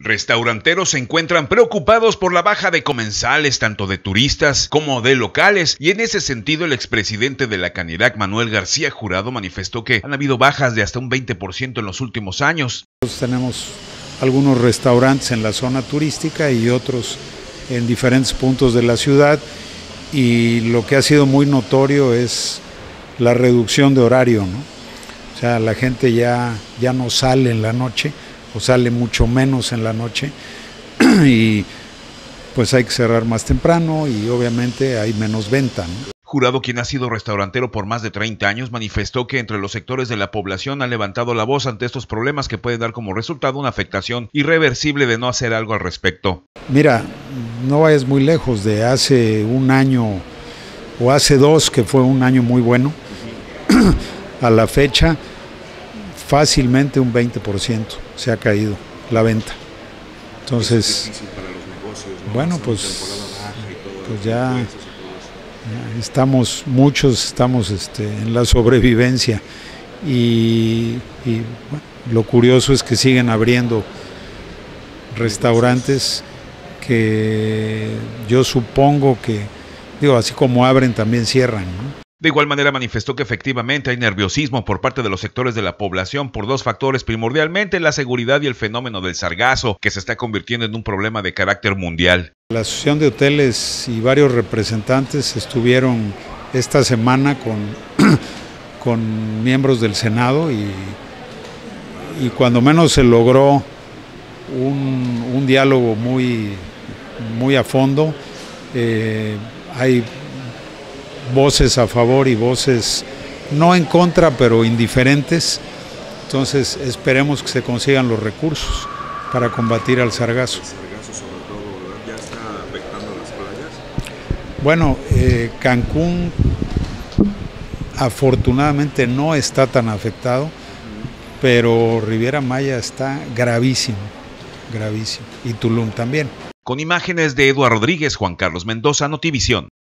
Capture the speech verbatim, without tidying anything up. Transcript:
Restauranteros se encuentran preocupados por la baja de comensales, tanto de turistas como de locales, y en ese sentido el expresidente de la Canirac, Manuel García Jurado, manifestó que han habido bajas de hasta un veinte por ciento en los últimos años. Tenemos algunos restaurantes en la zona turística y otros en diferentes puntos de la ciudad, y lo que ha sido muy notorio es la reducción de horario, ¿no? O sea, la gente ya, ya no sale en la noche, o sale mucho menos en la noche, y pues hay que cerrar más temprano y obviamente hay menos venta, ¿no? Jurado, quien ha sido restaurantero por más de treinta años, manifestó que entre los sectores de la población han levantado la voz ante estos problemas que pueden dar como resultado una afectación irreversible de no hacer algo al respecto. Mira, no vayas muy lejos de hace un año o hace dos, que fue un año muy bueno, a la fecha fácilmente un veinte por ciento se ha caído la venta. Entonces, bueno, pues, pues ya, ya estamos, muchos estamos este, en la sobrevivencia, y, y bueno, lo curioso es que siguen abriendo restaurantes que yo supongo que, digo, así como abren también cierran, ¿no? De igual manera manifestó que efectivamente hay nerviosismo por parte de los sectores de la población por dos factores, primordialmente la seguridad y el fenómeno del sargazo, que se está convirtiendo en un problema de carácter mundial. La Asociación de Hoteles y varios representantes estuvieron esta semana con, con miembros del Senado, y, y cuando menos se logró un, un diálogo muy, muy a fondo. Eh, hay voces a favor y voces no en contra, pero indiferentes. Entonces esperemos que se consigan los recursos para combatir al sargazo. ¿El sargazo sobre todo, ya está afectando a las playas? Bueno, eh, Cancún afortunadamente no está tan afectado, pero Riviera Maya está gravísimo, gravísimo, y Tulum también. Con imágenes de Eduardo Rodríguez, Juan Carlos Mendoza, Notivisión.